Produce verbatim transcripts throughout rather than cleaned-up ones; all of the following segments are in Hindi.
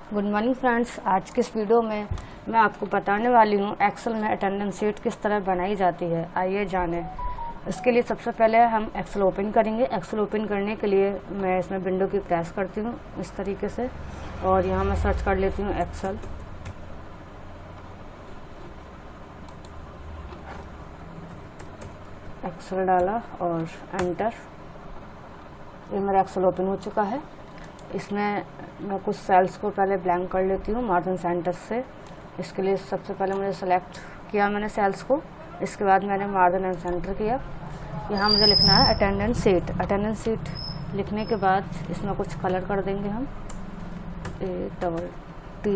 Good morning friends. आज के इस वीडियो में मैं आपको बताने वाली हूँ एक्सेल में अटेंडेंस शीट किस तरह बनाई जाती है। आइए जानें। इसके लिए सबसे पहले हम एक्सेल ओपन करेंगे। एक्सेल ओपन करने के लिए मैं इसमें विंडो की प्रेस करती हूँ इस तरीके से, और यहाँ मैं सर्च कर लेती हूँ एक्सेल। एक्सेल डाला और एंटर। ये मेरा एक्सेल ओपन हो चुका है। इसमें मैं कुछ सेल्स को पहले ब्लैंक कर लेती हूँ मार्जिन सेंटर से। इसके लिए सबसे पहले मुझे सेलेक्ट किया मैंने सेल्स को, इसके बाद मैंने मार्जिन एंड सेंटर किया। यहाँ मुझे लिखना है अटेंडेंस शीट। अटेंडेंस शीट लिखने के बाद इसमें कुछ कलर कर देंगे हम, A double T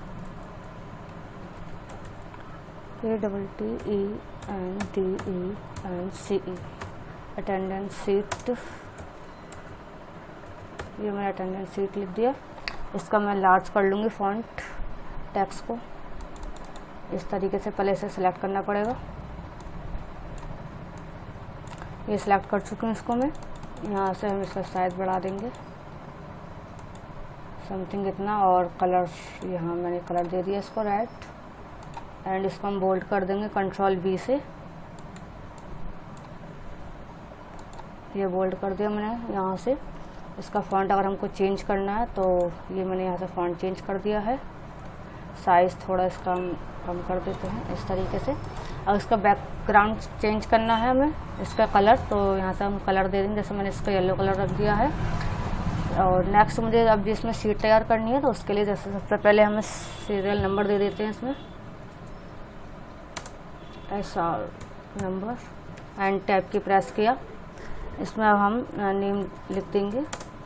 A double T E N D E N C E attendance sheet. ये मैंने अटेंडेंस शीट लिख दिया। इसका मैं लार्ज कर लूँगी फॉन्ट टेक्स्ट को इस तरीके से। पहले इसे सिलेक्ट करना पड़ेगा। ये सिलेक्ट कर चुकी हूँ इसको मैं। यहाँ से हम इसका साइज बढ़ा देंगे समथिंग इतना, और कलर यहाँ मैंने कलर दे दिया इसको रेड, एंड इसको हम बोल्ड कर देंगे कंट्रोल बी से। ये बोल्ड कर दिया मैंने यहाँ से। इसका फॉन्ट अगर हमको चेंज करना है तो ये मैंने यहाँ से फॉन्ट चेंज कर दिया है। साइज़ थोड़ा इसका हम कम कर देते हैं इस तरीके से। अब इसका बैकग्राउंड चेंज करना है हमें, इसका कलर, तो यहाँ से हम कलर दे देंगे। जैसे मैंने इसका येलो कलर रख दिया है। और नेक्स्ट मुझे अब जिसमें शीट तैयार करनी है तो उसके लिए जैसे सबसे पहले हमें सीरियल नंबर दे देते हैं इसमें, S R number, and tab की प्रेस किया। इसमें अब हम नेम लिख देंगे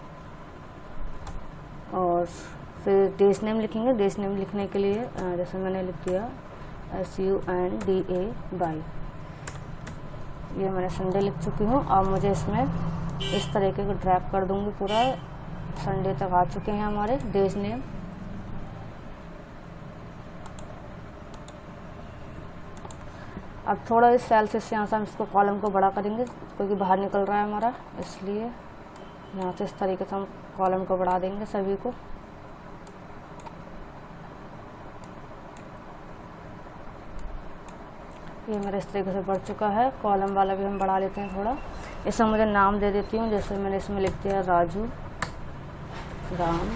और फिर देश नेम लिखेंगे। देश नेम लिखने के लिए जैसे मैंने लिख दिया S U N D A Y. ये मैंने संडे लिख चुकी हूँ। अब मुझे इसमें इस तरीके को ड्रैग कर दूंगी, पूरा संडे तक आ चुके हैं हमारे देश नेम। अब थोड़ा इस सेल से यहाँ से हम इसको कॉलम को बड़ा करेंगे क्योंकि बाहर निकल रहा है हमारा, इसलिए यहाँ से इस तरीके से हम कॉलम को बढ़ा देंगे सभी को। ये मेरा इस तरीके से बढ़ चुका है। कॉलम वाला भी हम बढ़ा लेते हैं थोड़ा। इसमें मुझे नाम दे देती हूँ। जैसे मैंने इसमें लिख दिया राजू, राम,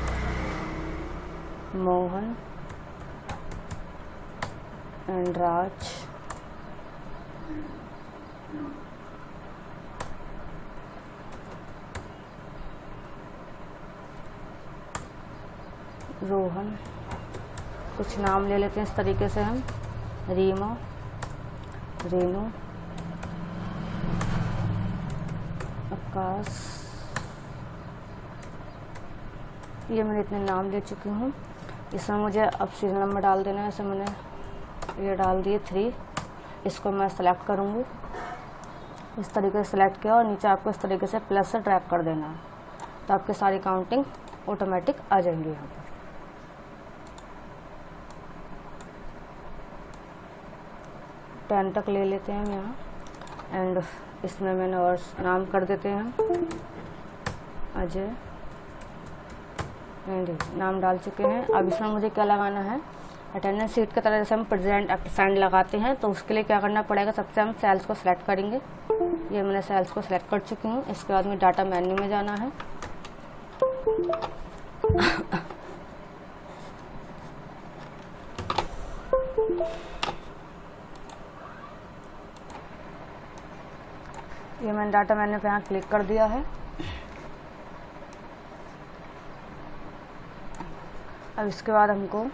मोहन एंड राज। रोहन। कुछ नाम ले लेते हैं इस तरीके से हम, रीमा, रेनू, आकाश। ये मैंने इतने नाम ले चुकी हूँ। इसमें मुझे अब सीरियल नंबर डाल देना है। ऐसे मैंने ये डाल दिए थ्री। इसको मैं सेलेक्ट करूँगी इस तरीके से। सेलेक्ट किया और नीचे आपको इस तरीके से प्लस से ड्रैग कर देना है, तो आपकी सारी काउंटिंग ऑटोमेटिक आ जाएंगी यहाँ पर। टेन तक ले लेते हैं हम यहाँ, एंड इसमें मैंने और नाम कर देते हैं हम अजय, एंड नाम डाल चुके हैं। अब इसमें मुझे क्या लगाना है, अटेंडेंस शीट की तरह जैसे हम प्रेजेंट एब्सेंट लगाते हैं, तो उसके लिए क्या करना पड़ेगा, सबसे हम सेल्स को सिलेक्ट करेंगे। ये मैंने सेल्स को सिलेक्ट कर चुकी हूँ। इसके बाद में डाटा मेन्यू में जाना है। ये मैंने डाटा मेन्यू पे यहाँ क्लिक कर दिया है। अब इसके बाद हमको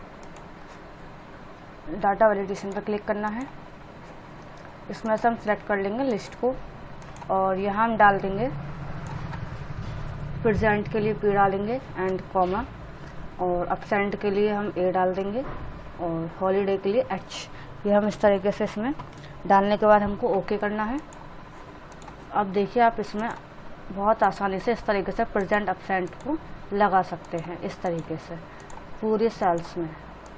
डाटा वैलिडेशन पर क्लिक करना है। इसमें से हम सेलेक्ट कर लेंगे लिस्ट को, और यहाँ हम डाल देंगे प्रेजेंट के लिए पी डालेंगे एंड कॉमा, और एब्सेंट के लिए हम ए डाल देंगे, और हॉलीडे के लिए एच। ये हम इस तरीके से इसमें डालने के बाद हमको ओके करना है। अब देखिए आप इसमें बहुत आसानी से इस तरीके से प्रेजेंट एब्सेंट को लगा सकते हैं इस तरीके से पूरी सेल्स में।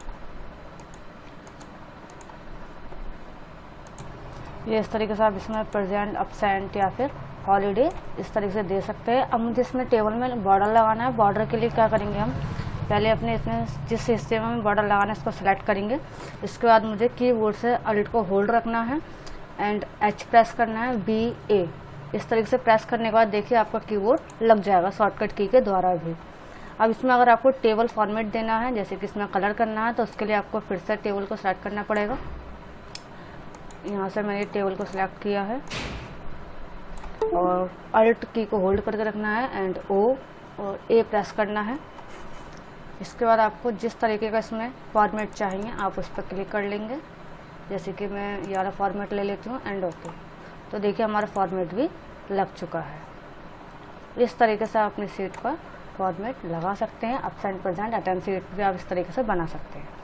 ये इस तरीके से आप इसमें प्रेजेंट एब्सेंट या फिर हॉलीडे इस तरीके से दे सकते हैं। अब मुझे इसमें टेबल में बॉर्डर लगाना है। बॉर्डर के लिए क्या करेंगे हम, पहले अपने इसमें जिस हिस्से में हमें बॉर्डर लगाना है इसको सिलेक्ट करेंगे। इसके बाद मुझे कीबोर्ड से अल्ट को होल्ड रखना है एंड एच प्रेस करना है, बी ए। इस तरीके से प्रेस करने के बाद देखिए आपका कीबोर्ड लग जाएगा शॉर्टकट की के द्वारा भी। अब इसमें अगर आपको टेबल फॉर्मेट देना है, जैसे कि इसमें कलर करना है, तो उसके लिए आपको फिर से टेबल को सिलेक्ट करना पड़ेगा। यहाँ से मैंने टेबल को सिलेक्ट किया है और अल्ट की को होल्ड करके रखना है एंड ओ और ए प्रेस करना है। इसके बाद आपको जिस तरीके का इसमें फॉर्मेट चाहिए आप उस पर क्लिक कर लेंगे। जैसे कि मैं ये वाला फॉर्मेट ले लेती हूँ एंड ओके। तो देखिए हमारा फॉर्मेट भी लग चुका है। इस तरीके से आप अपनी सीट पर फॉर्मेट लगा सकते हैं। अपसेंट प्रेजेंट अटेंड सीट भी आप इस तरीके से बना सकते हैं।